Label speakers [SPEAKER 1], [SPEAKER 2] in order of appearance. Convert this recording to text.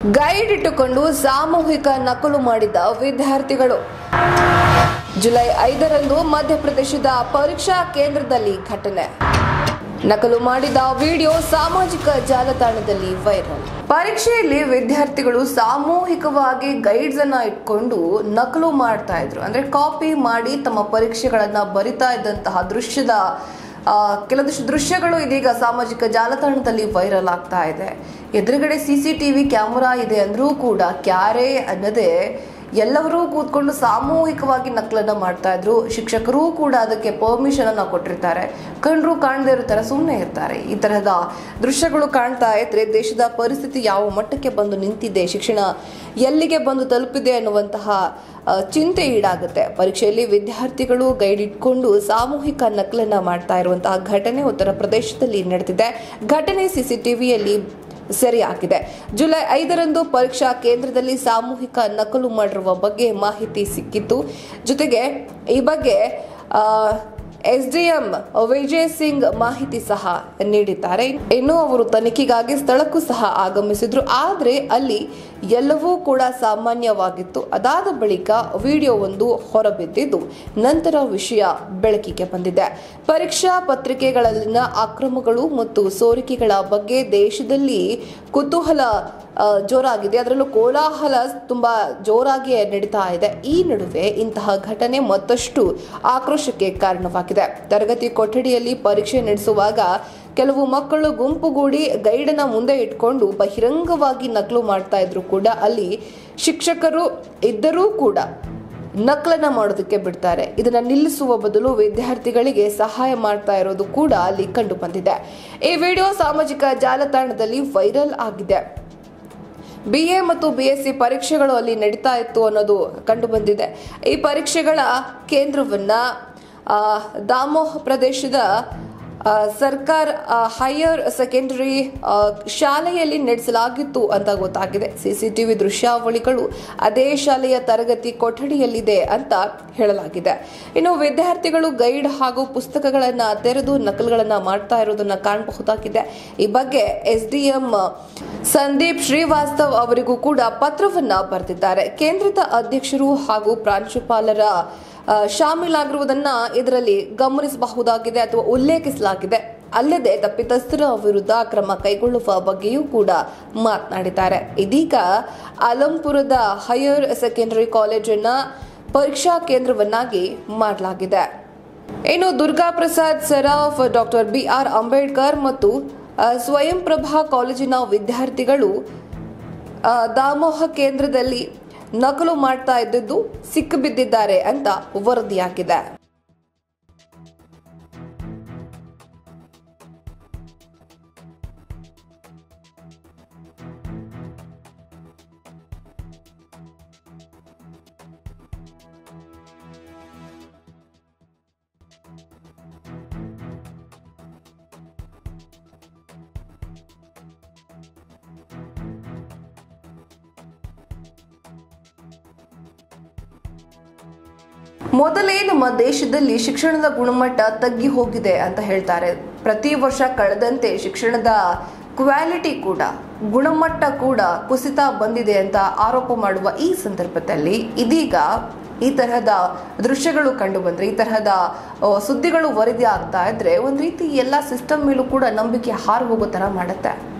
[SPEAKER 1] Guide ಇಟ್ಟುಕೊಂಡು ಸಾಮೂಹಿಕ ನಕಲು ಮಾಡಿದ ವಿದ್ಯಾರ್ಥಿಗಳು. ಜುಲೈ 5ರಂದು ಮಧ್ಯಪ್ರದೇಶದ ಪರೀಕ್ಷಾ ಕೇಂದ್ರದಲ್ಲಿ ಘಟನೆ. ನಕಲು ಮಾಡಿದ ವಿಡಿಯೋ ಸಾಮಾಜಿಕ ಜಾಲತಾಣದಲ್ಲಿ ವೈರಲ್. ಪರೀಕ್ಷೆಯಲ್ಲಿ ವಿದ್ಯಾರ್ಥಿಗಳು ಸಾಮೂಹಿಕವಾಗಿ ಗೈಡ್ಸ್ ಅನ್ನ ಇಟ್ಕೊಂಡು ನಕಲು ಮಾಡ್ತಾ ಇದ್ರು. ಅಂದ್ರೆ ಕಾಪಿ ಮಾಡಿ ತಮ್ಮ ಪರೀಕ್ಷೆಗಳನ್ನ ಬರಿತಾ ಇದ್ದಂತಹ ಕೆಲವೊಂದಿಷ್ಟು ದೃಶ್ಯಗಳು ಇದೀಗ ಸಾಮಾಜಿಕ ಜಾಲತಾಣದಲ್ಲಿ ವೈರಲ್ ಆಗ್ತಾ ಇದೆ. ಎದುರುಗಡೆ CCTV ಕ್ಯಾಮೆರಾ ಇದೆ ಅಂದ್ರೂ ಕೂಡ ಕ್ಯಾರೆ ಅನ್ನದೇ ಎಲ್ಲರೂ ಕೂತ್ಕೊಂಡು ಸಾಮೂಹಿಕವಾಗಿ ನಕಲನ್ನ ಮಾಡ್ತಾ ಇದ್ರು. ಶಿಕ್ಷಕರು ಕೂಡ ಅದಕ್ಕೆ ಪರ್ಮಿಷನ್ ಅನ್ನ ಕೊಟ್ಟಿರ್ತಾರೆ. ಕಂಡ್ರು ಕಾಣದೇ ಇರೋ ತರ ಸುಮ್ಮನೆ ಇರ್ತಾರೆ. ಈ ತರಹದ ದೃಶ್ಯಗಳು ಕಾಣ್ತಾ ಇದ್ರೆ ದೇಶದ ಪರಿಸ್ಥಿತಿ ಯಾವ ಮಟ್ಟಕ್ಕೆ ಬಂದು ನಿಂತಿದೆ, ಶಿಕ್ಷಣ ಎಲ್ಲಿಗೆ ಬಂದು ತಲುಪಿದೆ ಅನ್ನುವಂತಹ ಚಿಂತೆ ಈಡಾಗುತ್ತೆ. ಪರೀಕ್ಷೆಯಲ್ಲಿ ವಿದ್ಯಾರ್ಥಿಗಳು ಗೈಡ್ ಇಟ್ಕೊಂಡು ಸಾಮೂಹಿಕ ನಕಲನ್ನ ಮಾಡ್ತಾ ಇರುವಂತಹ ಘಟನೆ ಉತ್ತರ ಪ್ರದೇಶದಲ್ಲಿ ನಡೆದಿದೆ. ಘಟನೆ CCTVಯಲ್ಲಿ ಸೆರೆಯಾಗಿದೆ. ಜುಲೈ 5ರಂದು ಪರೀಕ್ಷಾ ಕೇಂದ್ರದಲ್ಲಿ ಸಾಮೂಹಿಕ ನಕಲು ಮಾಡಿರುವ ಬಗ್ಗೆ ಮಾಹಿತಿ ಸಿಕ್ಕಿತ್ತು. ಜೊತೆಗೆ ಈ ಬಗ್ಗೆ SDM ವಿಜಯ್ ಸಿಂಗ್ ಮಾಹಿತಿ ಸಹ ನೀಡಿದ್ದಾರೆ. ಇನ್ನು ಅವರು ತನಿಖೆಗಾಗಿ ಸ್ಥಳಕ್ಕೂ ಸಹ ಆಗಮಿಸಿದ್ರು. ಆದರೆ ಅಲ್ಲಿ ಎಲ್ಲವೂ ಕೂಡ ಸಾಮಾನ್ಯವಾಗಿತ್ತು. ಅದಾದ ಬಳಿಕ ವಿಡಿಯೋ ಒಂದು ಹೊರಬಿದ್ದಿದ್ದು ನಂತರ ವಿಷಯ ಬೆಳಕಿಗೆ ಬಂದಿದೆ. ಪರೀಕ್ಷಾ ಪತ್ರಿಕೆಗಳಲ್ಲಿನ ಅಕ್ರಮಗಳು ಮತ್ತು ಸೋರಿಕೆಗಳ ಬಗ್ಗೆ ದೇಶದಲ್ಲಿ ಕುತೂಹಲ ಜೋರಾಗಿದೆ. ಅದರಲ್ಲೂ ಕೋಲಾಹಲ ತುಂಬಾ ಜೋರಾಗಿ ನಡೀತಾ ಇದೆ. ಈ ನಡುವೆ ಇಂತಹ ಘಟನೆ ಮತ್ತಷ್ಟು ಆಕ್ರೋಶಕ್ಕೆ ಕಾರಣವಾಗಿದೆ. ತರಗತಿ ಕೊಠಡಿಯಲ್ಲಿ ಪರೀಕ್ಷೆ ನಡೆಸುವಾಗ ಕೆಲವು ಮಕ್ಕಳು ಗುಂಪುಗೂಡಿ ಗೈಡನ್ನ ಮುಂದೆ ಇಟ್ಕೊಂಡು ಬಹಿರಂಗವಾಗಿ ನಕಲು ಮಾಡ್ತಾ ಇದ್ರು ಕೂಡ ಅಲ್ಲಿ ಶಿಕ್ಷಕರು ಇದ್ದರೂ ಕೂಡ ನಕಲನ್ನ ಮಾಡೋದಕ್ಕೆ ಬಿಡ್ತಾರೆ. ಇದನ್ನ ನಿಲ್ಲಿಸುವ ಬದಲು ವಿದ್ಯಾರ್ಥಿಗಳಿಗೆ ಸಹಾಯ ಮಾಡ್ತಾ ಇರೋದು ಕೂಡ ಅಲ್ಲಿ ಕಂಡು ಬಂದಿದೆ. ಈ ವಿಡಿಯೋ ಸಾಮಾಜಿಕ ಜಾಲತಾಣದಲ್ಲಿ ವೈರಲ್ ಆಗಿದೆ. BA ಮತ್ತು BSc ಪರೀಕ್ಷೆಗಳು ಅಲ್ಲಿ ನಡೀತಾ ಇತ್ತು ಅನ್ನೋದು ಕಂಡು ಬಂದಿದೆ. ಈ ಪರೀಕ್ಷೆಗಳ ಕೇಂದ್ರವನ್ನ ದಾಮೋಹ್ ಪ್ರದೇಶದ ಸರ್ಕಾರ್ ಹೈಯರ್ ಸೆಕೆಂಡರಿ ಶಾಲೆಯಲ್ಲಿ ನಡೆಸಲಾಗಿತ್ತು ಅಂತ ಗೊತ್ತಾಗಿದೆ. CCTV ದೃಶ್ಯಾವಳಿಗಳು ಅದೇ ಶಾಲೆಯ ತರಗತಿ ಕೊಠಡಿಯಲ್ಲಿದೆ ಅಂತ ಹೇಳಲಾಗಿದೆ. ಇನ್ನು ವಿದ್ಯಾರ್ಥಿಗಳು ಗೈಡ್ ಹಾಗೂ ಪುಸ್ತಕಗಳನ್ನ ತೆರೆದು ನಕಲುಗಳನ್ನ ಮಾಡ್ತಾ ಇರೋದನ್ನ ಕಾಣಬಹುದಾಗಿದೆ. ಈ ಬಗ್ಗೆ SDM ಸಂದೀಪ್ ಶ್ರೀವಾಸ್ತವ್ ಅವರಿಗೂ ಕೂಡ ಪತ್ರವನ್ನ ಬರೆದಿದ್ದಾರೆ. ಕೇಂದ್ರದ ಅಧ್ಯಕ್ಷರು ಹಾಗೂ ಪ್ರಾಂಶುಪಾಲರ ಶಾಮೀಲಾಗಿರುವುದನ್ನ ಇದರಲ್ಲಿ ಗಮನಿಸಬಹುದಾಗಿದೆ ಅಥವಾ ಉಲ್ಲೇಖಿಸಲಾಗಿದೆ. ಅಲ್ಲದೆ ತಪ್ಪಿತಸ್ಥರ ವಿರುದ್ಧ ಕ್ರಮ ಕೈಗೊಳ್ಳುವ ಬಗ್ಗೆಯೂ ಕೂಡ ಮಾತನಾಡಿದ್ದಾರೆ. ಇದೀಗ ಆಲಂಪುರದ ಹೈಯರ್ ಸೆಕೆಂಡರಿ ಕಾಲೇಜನ್ನ ಪರೀಕ್ಷಾ ಕೇಂದ್ರವನ್ನಾಗಿ ಮಾಡಲಾಗಿದೆ. ಇನ್ನು ದುರ್ಗಾ ಪ್ರಸಾದ್ ಸರಾಫ್, ಡಾಕ್ಟರ್ BR ಅಂಬೇಡ್ಕರ್ ಮತ್ತು ಸ್ವಯಂ ಪ್ರಭಾ ಕಾಲೇಜಿನ ವಿದ್ಯಾರ್ಥಿಗಳು ದಾಮೋಹ ಕೇಂದ್ರದಲ್ಲಿ ನಕಲು ಮಾಡ್ತಾ ಇದ್ದದ್ದು ಸಿಕ್ಕಿಬಿದ್ದಿದ್ದಾರೆ ಅಂತ ವರದಿಯಾಗಿದೆ. ಮೊದಲೇ ನಮ್ಮ ದೇಶದಲ್ಲಿ ಶಿಕ್ಷಣದ ಗುಣಮಟ್ಟ ತಗ್ಗಿ ಹೋಗಿದೆ ಅಂತ ಹೇಳ್ತಾರೆ. ಪ್ರತಿ ವರ್ಷ ಕಳೆದಂತೆ ಶಿಕ್ಷಣದ ಕ್ವಾಲಿಟಿ ಕೂಡ ಗುಣಮಟ್ಟ ಕೂಡ ಕುಸಿತ ಬಂದಿದೆ ಅಂತ ಆರೋಪ ಮಾಡುವ ಈ ಸಂದರ್ಭದಲ್ಲಿ ಇದೀಗ ಈ ತರಹದ ದೃಶ್ಯಗಳು ಕಂಡು ಬಂದ್ರೆ, ಈ ತರಹದ ಸುದ್ದಿಗಳು ವರದಿ ಆಗ್ತಾ ಇದ್ರೆ ಒಂದು ರೀತಿ ಎಲ್ಲ ಸಿಸ್ಟಮ್ ಮೇಲೂ ಕೂಡ ನಂಬಿಕೆ ಹಾರು ಹೋಗೋ ತರ ಮಾಡುತ್ತೆ.